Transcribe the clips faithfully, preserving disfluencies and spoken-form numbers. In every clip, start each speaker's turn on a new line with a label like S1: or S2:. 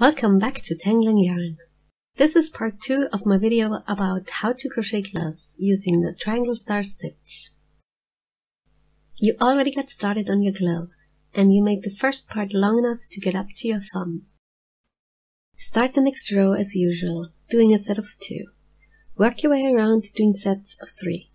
S1: Welcome back to Tangling Yarn. This is part two of my video about how to crochet gloves using the triangle star stitch. You already got started on your glove and you make the first part long enough to get up to your thumb. Start the next row as usual, doing a set of two. Work your way around doing sets of three.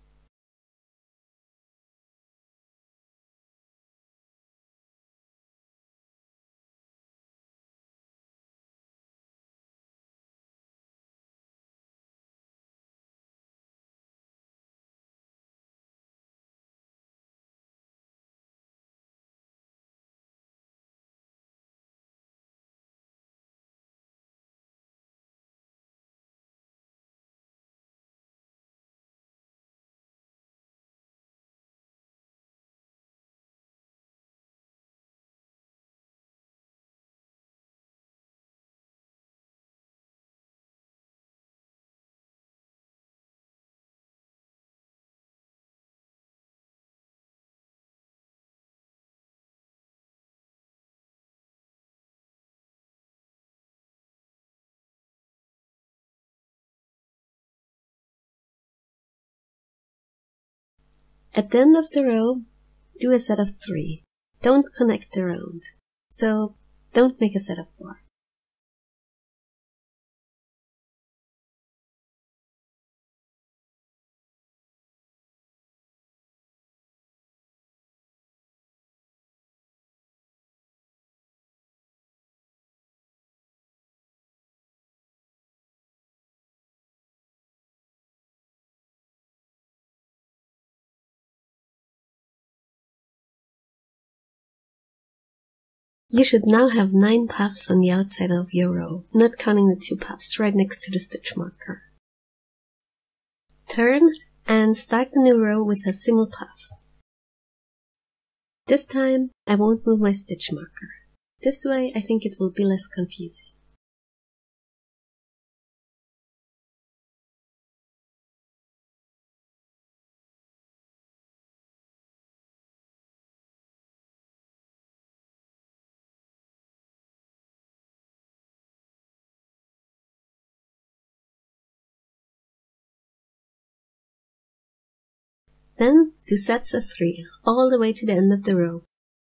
S1: At the end of the row, do a set of three. Don't connect the round, so don't make a set of four. You should now have nine puffs on the outside of your row, not counting the two puffs right next to the stitch marker. Turn and start the new row with a single puff. This time I won't move my stitch marker. This way I think it will be less confusing. Then do sets of three, all the way to the end of the row.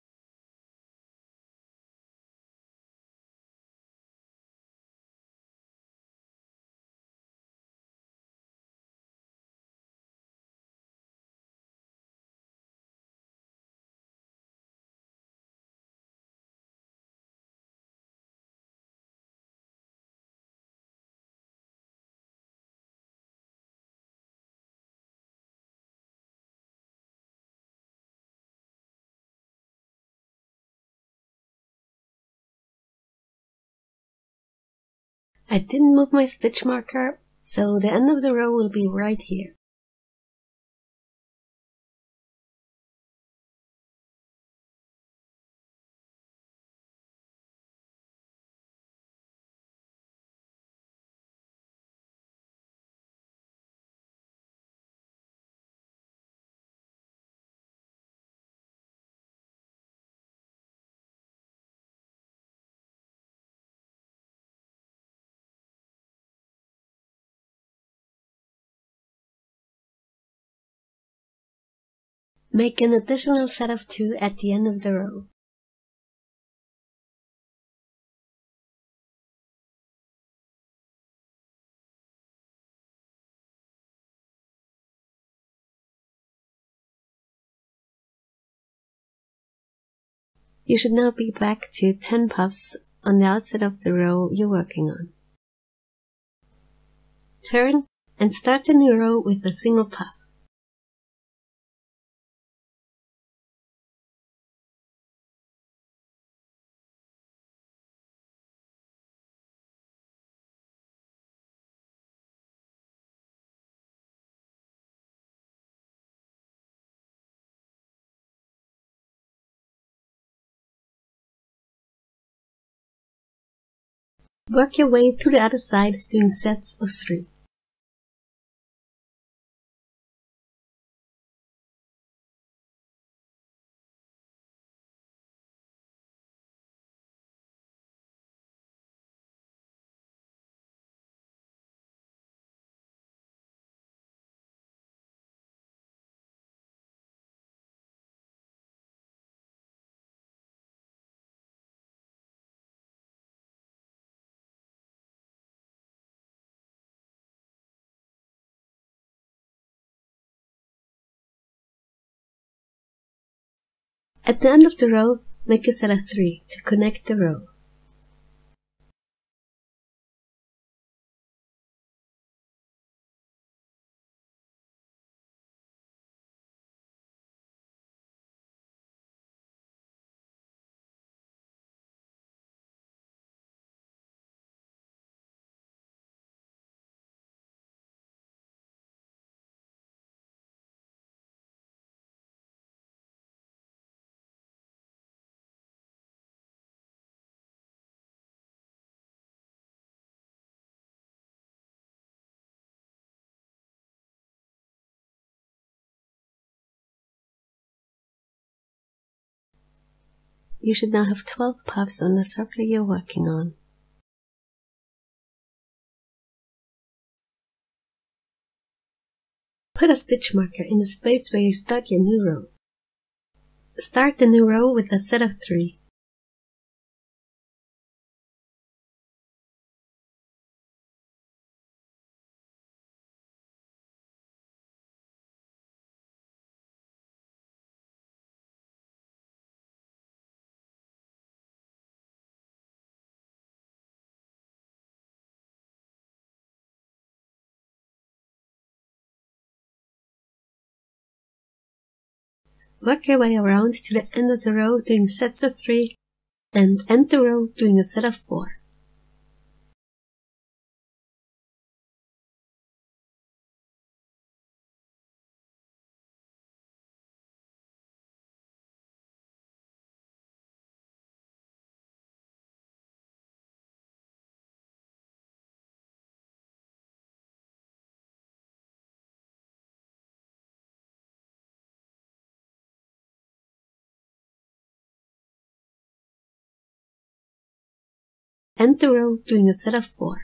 S1: I didn't move my stitch marker, so the end of the row will be right here. Make an additional set of two at the end of the row. You should now be back to ten puffs on the outside of the row you're working on. Turn and start the new row with a single puff. Work your way to the other side doing sets of three. At the end of the row, make a set of three to connect the row. You should now have twelve puffs on the circle you're working on. Put a stitch marker in the space where you start your new row. Start the new row with a set of three. Work your way around to the end of the row doing sets of three and end the row doing a set of four. End the row doing a set of four.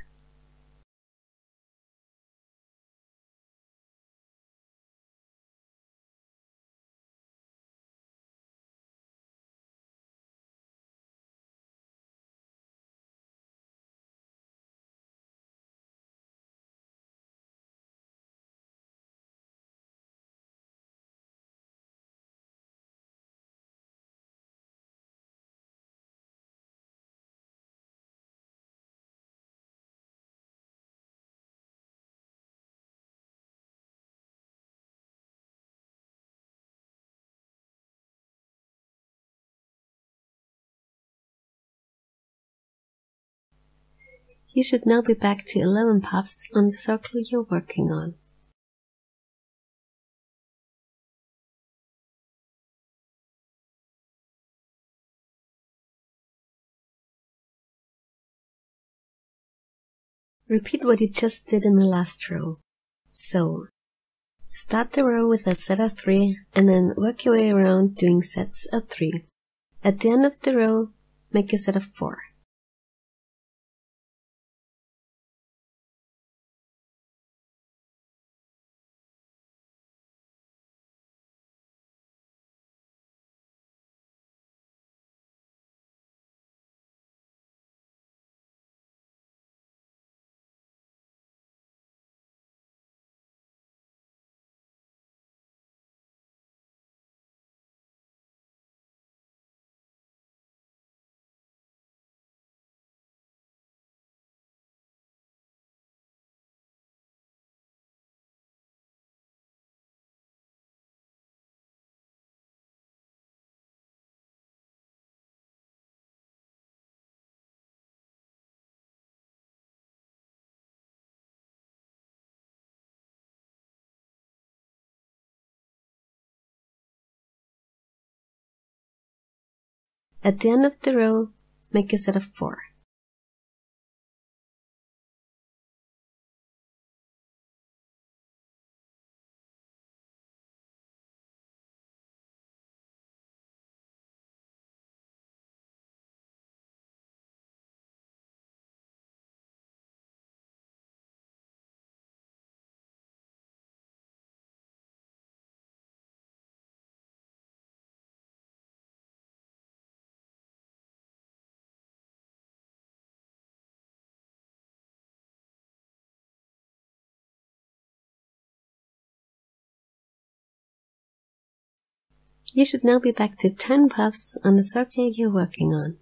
S1: You should now be back to eleven puffs on the circle you're working on. Repeat what you just did in the last row. So, start the row with a set of three and then work your way around doing sets of three. At the end of the row, make a set of four. At the end of the row, make a set of four. You should now be back to ten puffs on the circle you're working on.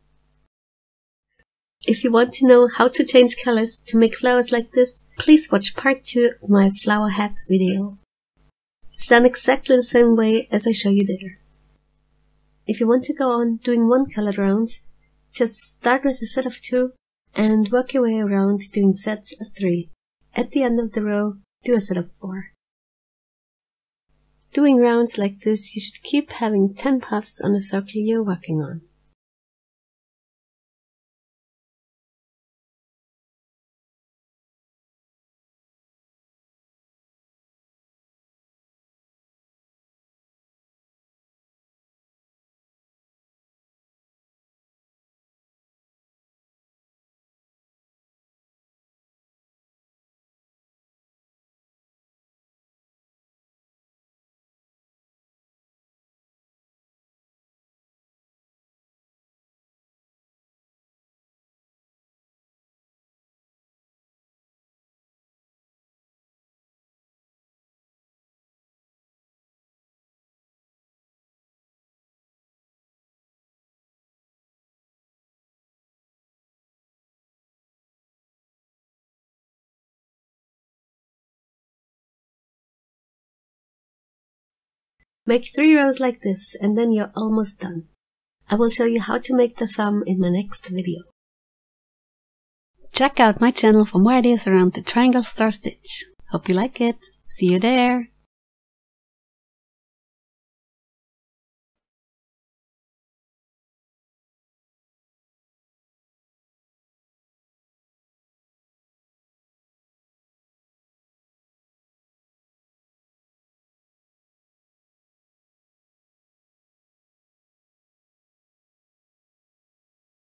S1: If you want to know how to change colors to make flowers like this, please watch part two of my flower hat video. It's done exactly the same way as I show you there. If you want to go on doing one colored rounds, just start with a set of two and work your way around doing sets of three. At the end of the row, do a set of four. Doing rounds like this, you should keep having ten puffs on the circle you're working on. Make three rows like this and then you're almost done. I will show you how to make the thumb in my next video. Check out my channel for more ideas around the triangle star stitch. Hope you like it. See you there!